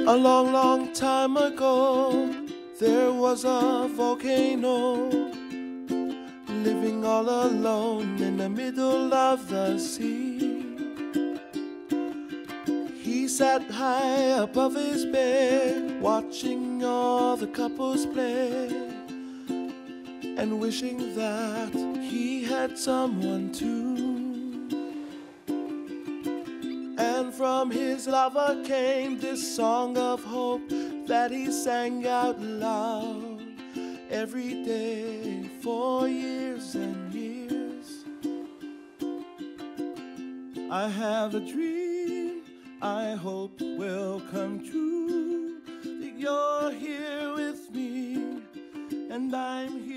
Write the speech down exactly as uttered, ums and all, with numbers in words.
A long, long time ago, there was a volcano living all alone in the middle of the sea. He sat high above his bed, watching all the couples play, and wishing that he had someone too. And from his lover came this song of hope that he sang out loud every day for years and years. I have a dream I hope will come true, that you're here with me and I'm here